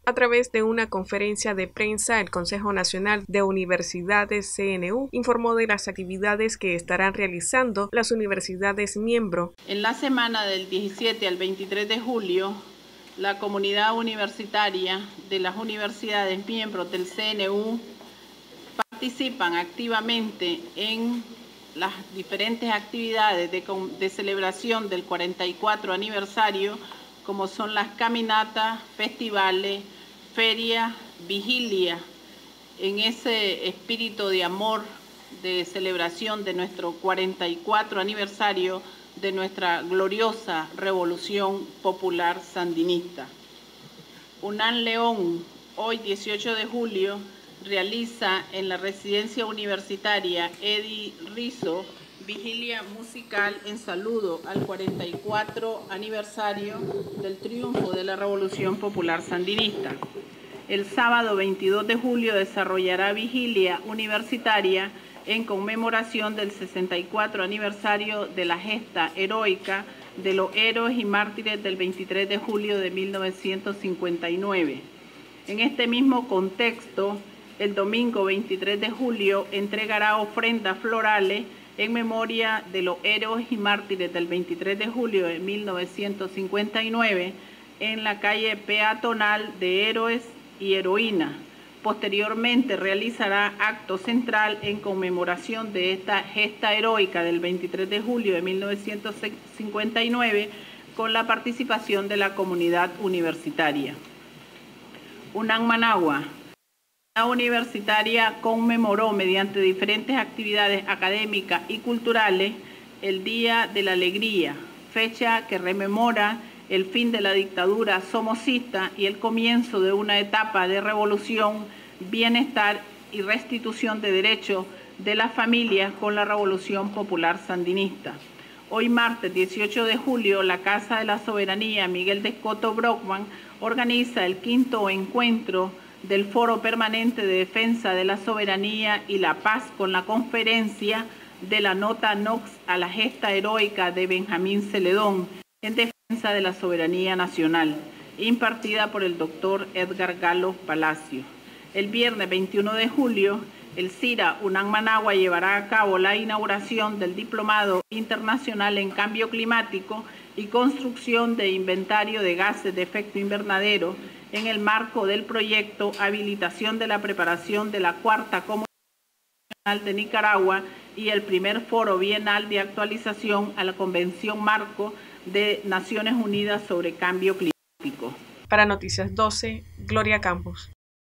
A través de una conferencia de prensa, el Consejo Nacional de Universidades CNU informó de las actividades que estarán realizando las universidades miembro. En la semana del 17 al 23 de julio, la comunidad universitaria de las universidades miembros del CNU participan activamente en las diferentes actividades de celebración del 44 aniversario, como son las caminatas, festivales, ferias, vigilias, en ese espíritu de amor, de celebración de nuestro 44 aniversario de nuestra gloriosa Revolución Popular Sandinista. UNAM León, hoy 18 de julio, realiza en la residencia universitaria Eddie Rizzo vigilia musical en saludo al 44 aniversario del triunfo de la Revolución Popular Sandinista. El sábado 22 de julio desarrollará vigilia universitaria en conmemoración del 64 aniversario de la gesta heroica de los héroes y mártires del 23 de julio de 1959. En este mismo contexto, el domingo 23 de julio entregará ofrendas florales en memoria de los héroes y mártires del 23 de julio de 1959 en la calle peatonal de Héroes y Heroínas. Posteriormente realizará acto central en conmemoración de esta gesta heroica del 23 de julio de 1959 con la participación de la comunidad universitaria. UNAM Managua. La universitaria conmemoró mediante diferentes actividades académicas y culturales el Día de la Alegría, fecha que rememora el fin de la dictadura somocista y el comienzo de una etapa de revolución, bienestar y restitución de derechos de las familias con la Revolución Popular Sandinista. Hoy martes 18 de julio, la Casa de la Soberanía Miguel de Escoto Brockman organiza el 5º encuentro del Foro Permanente de Defensa de la Soberanía y la Paz con la conferencia de la Nota Knox a la gesta heroica de Benjamín Celedón en defensa de la soberanía nacional, impartida por el doctor Edgar Galo Palacio. El viernes 21 de julio, el CIRA UNAM Managua llevará a cabo la inauguración del Diplomado Internacional en Cambio Climático y Construcción de Inventario de Gases de Efecto Invernadero en el marco del proyecto Habilitación de la Preparación de la Cuarta Comunidad Nacional de Nicaragua y el primer Foro Bienal de Actualización a la Convención Marco de Naciones Unidas sobre Cambio Climático. Para Noticias 12, Gloria Campos.